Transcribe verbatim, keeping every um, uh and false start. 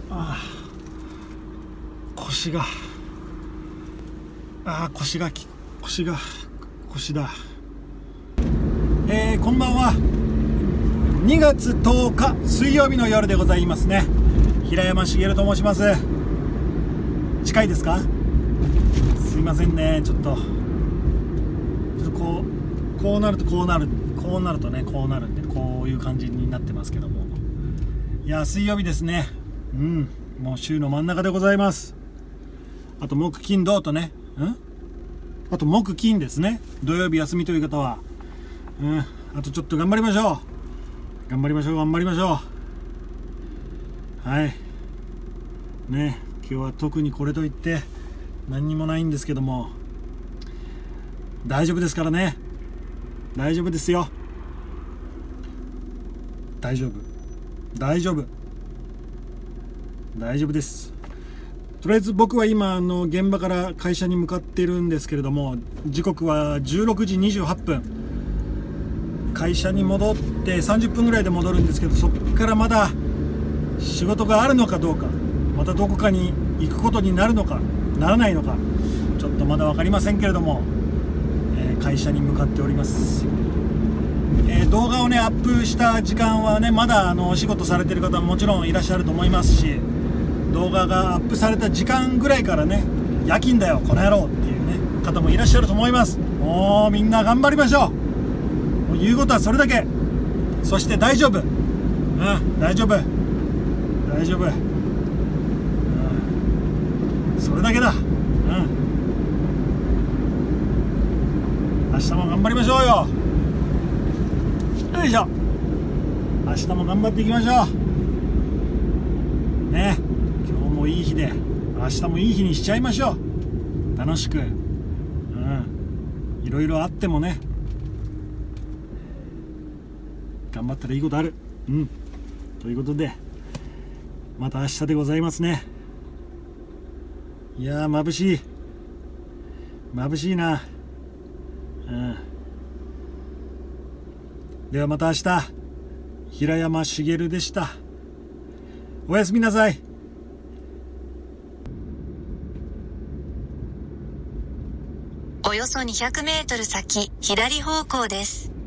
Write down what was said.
ああ、腰がああ腰がき腰が腰だ。えー、こんばんは。にがつとおか水曜日の夜でございますね。平山茂と申します。近いですか？すいませんね、ちょっとちょっとこうこうなるとこうなるこうなるとねこうなるんで、こういう感じになってますけども、いや水曜日ですね。うん、もう週の真ん中でございます。あと木金土とね、うんあと木金ですね。土曜日休みという方は、うん、あとちょっと頑張りましょう頑張りましょう頑張りましょう。はいね、今日は特にこれといって何にもないんですけども、大丈夫ですからね。大丈夫ですよ。大丈夫大丈夫大丈夫です。とりあえず僕は今あの現場から会社に向かっているんですけれども、時刻はじゅうろくじにじゅうはっぷん。会社に戻ってさんじゅっぷんぐらいで戻るんですけど、そこからまだ仕事があるのかどうか、またどこかに行くことになるのかならないのか、ちょっとまだ分かりませんけれども、えー、会社に向かっております。えー、動画をねアップした時間はね、まだあのお仕事されてる方ももちろんいらっしゃると思いますし、動画がアップされた時間ぐらいからね、夜勤だよこの野郎っていうね方もいらっしゃると思います。もうみんな頑張りましょう。もう言うことはそれだけ。そして大丈夫、うん大丈夫大丈夫、うん、それだけだ。うん明日も頑張りましょうよ。よいしょ。明日も頑張っていきましょうね。今日もいい日で明日もいい日にしちゃいましょう。楽しく、うんいろいろあってもね、頑張ったらいいことある。うんということで、また明日でございますね。いやー眩しい眩しいな。うんではまた明日。平山茂でした。おやすみなさい。 およそにひゃくメートル先、左方向です。